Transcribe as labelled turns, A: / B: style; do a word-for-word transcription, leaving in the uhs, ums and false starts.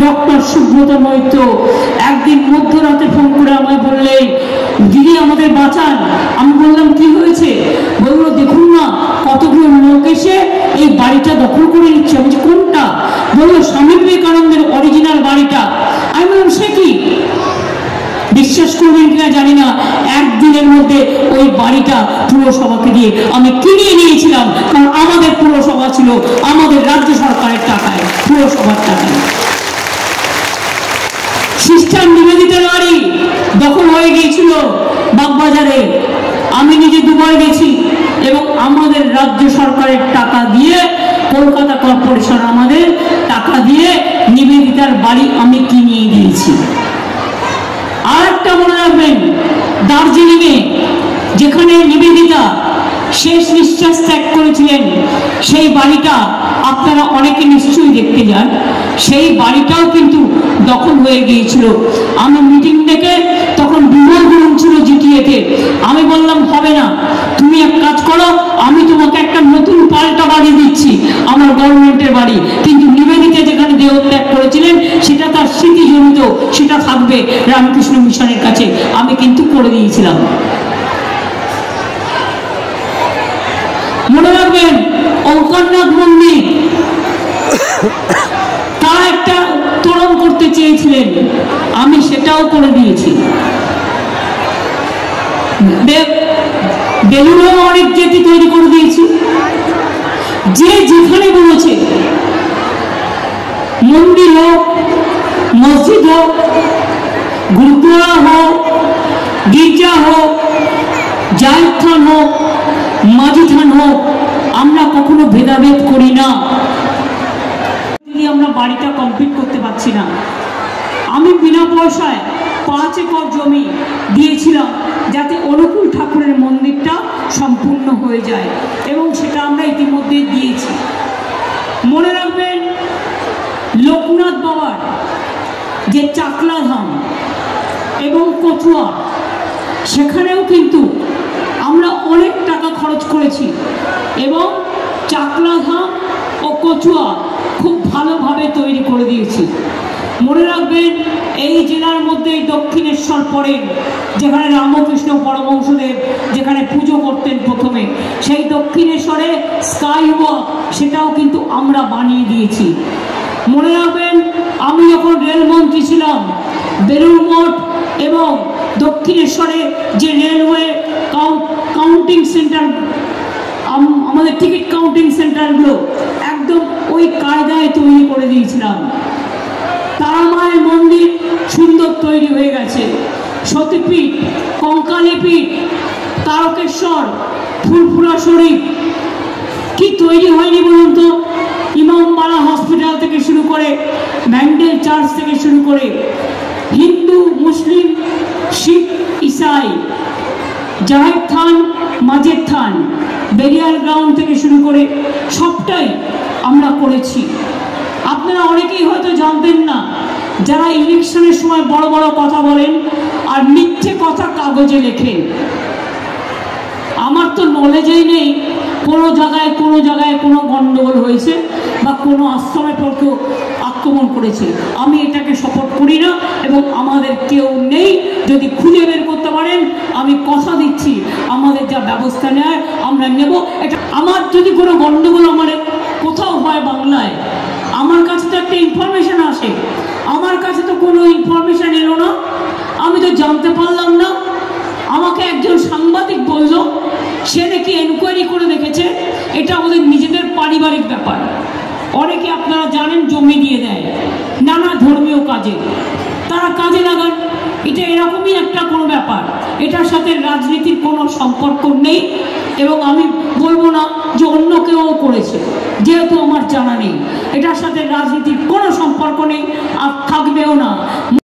A: Doctor Subrata Maitra একদিন মধ্যরাতে phone করে আমায় বললেন, দিদি আমাদের বাঁচান। আমি বললাম কি হয়েছে? বললো দেখুন না কতগুলো লোক এসে এই বাড়িটা দখল করে নিচ্ছে। আমি কোনটা? বললো স্বামী বিবেকানন্দের অরিজিনাল বাড়িটা। আমি বললাম সে কি? বিশ্বাস করবেন কিনা জানি না, একদিনের মধ্যে ওই বাড়িটা পুরসভাকে দিয়ে আমি কিনে নিয়েছিলাম। কারণ আমাদের পুরসভা ছিল আমাদের রাজ্য সরকারের টাকায়, পুরসভার টাকায়। সিস্টার নিবেদিতার বাড়ি দখল হয়ে গিয়েছিল বাগবাজারে। আমি নিজে দুবার গেছি এবং আমাদের রাজ্য সরকারের টাকা দিয়ে, কলকাতা কর্পোরেশন আমাদের টাকা দিয়ে নিবেদিতার বাড়ি আমি কিনিয়ে দিয়েছি। আর একটা মনে রাখবেন, দার্জিলিং এ যেখানে নিবেদিতা শেষ নিঃশ্বাস ত্যাগ করেছিলেন, সেই বাড়িটা আপনারা অনেকে নিশ্চয়ই দেখতে যান। সেই বাড়িটাও কিন্তু দখল হয়ে গিয়েছিল। আমি মিটিং ডেকে, তখন বিমল গুরুং ছিল জিটিএতে, আমি বললাম হবে না, তুমি এক কাজ করো, আমি তোমাকে একটা নতুন পাল্টা বাড়ি দিচ্ছি, আমার গভর্নমেন্টের বাড়ি, কিন্তু নিবেদিতা যেখানে দেহত্যাগ করেছিলেন সেটা তার স্মৃতিজনিত, সেটা থাকবে রামকৃষ্ণ মিশনের কাছে। আমি কিন্তু করে দিয়েছিলাম। মনে রাখবেন ওঙ্কারনাথ মন্দির তা একটা তোরণ করতে চেয়েছিলেন, আমি সেটাও করে দিয়েছি। বেলুড়েও অনেক জেটি তৈরি করে দিয়েছি। যে যেখানে বলেছে, মন্দির হোক, মসজিদ হোক, গুরুদ্বারা হোক, গির্জা হোক, জায়েদ থান হোক, মাঝি থান হোক, আমরা কখনো ভেদাভেদ করি না। আমরা বাড়িটা কমপ্লিট করতে পারছি না। আমি বিনা পয়সায় পাঁচ একর জমি দিয়েছিলাম যাতে অনুকূল ঠাকুরের মন্দিরটা সম্পূর্ণ হয়ে যায়, এবং সেটা আমরা ইতিমধ্যে দিয়েছি। মনে রাখবেন লোকনাথ বাবার যে চাকলা ধাম এবং কচুয়া, সেখানেও কিন্তু আমরা অনেক টাকা খরচ করেছি এবং চাকলা ধাম ও কচুয়া খুব ভালোভাবে তৈরি করে দিয়েছি। মনে রাখবেন এই জেলার মধ্যে দক্ষিণেশ্বর পড়েন, যেখানে রামকৃষ্ণ পরমহংসদেব যেখানে পুজো করতেন প্রথমে, সেই দক্ষিণেশ্বরে স্কাই ওয়াক সেটাও কিন্তু আমরা বানিয়ে দিয়েছি। মনে রাখবেন আমি যখন রেলমন্ত্রী ছিলাম, বেলুড় মঠ এবং দক্ষিণেশ্বরে যে রেলওয়ে কাউন্টিং সেন্টার, আমাদের টিকিট কাউন্টিং সেন্টারগুলো একদম ওই কায়দায় তৈরি করে দিয়েছিলাম। তারামায়ের মন্দির সুন্দর তৈরি হয়ে গেছে। সতীপীঠ, কঙ্কালীপীঠ, তারকেশ্বর, ফুলফুরা শরীফ কি তৈরি হয়নি বলুন তো? ইমামবাড়া হসপিটাল থেকে শুরু করে, ম্যান্ডেল চার্চ থেকে শুরু করে, হিন্দু, মুসলিম, শিখ, ইসাই, জায়েদ থান, মাজেদ থান, বেরিয়াল গ্রাউন্ড থেকে শুরু করে সবটাই আমরা করেছি। আপনারা অনেকেই হয়তো জানতেন না, যারা ইলেকশনের সময় বড় বড় কথা বলেন আর মিথ্যে কথা কাগজে লেখেন। আমার তো নলেজেই নেই কোনো জায়গায় কোনো জায়গায় কোনো গন্ডগোল হয়েছে বা কোনো আশ্রমে পর কেউ আক্রমণ করেছে। আমি এটাকে সাপোর্ট করি না এবং আমাদের কেউ নেই। যদি খুঁজে বের করতে পারেন, আমি কথা দিচ্ছি আমাদের যা ব্যবস্থা নেয় আমরা নেব। এটা আমার যদি কোনো গন্ডগোল আমার কোথাও হয় বাংলায়, আমার কাছে তো একটা ইনফরমেশন আসে, আমার কাছে তো কোনো ইনফরমেশন এলো না, আমি তো জানতে পারলাম না। আমাকে একজন সাংবাদিক বলল সে নাকি এনকোয়ারি করে দেখেছে। এটা আমাদের নিজেদের পারিবারিক ব্যাপার। অনেকে আপনারা জানেন জমি দিয়ে দেয় নানা ধর্মীয় কাজে, তারা কাজে লাগান, এটা এরকমই একটা কোনো ব্যাপার। এটার সাথে রাজনীতির কোনো সম্পর্ক নেই এবং আমি বলবো না যে অন্য কেউ করেছে, যেহেতু আমার জানা নেই। এটার সাথে রাজনীতির কোনো সম্পর্ক নেই আর থাকবেও না।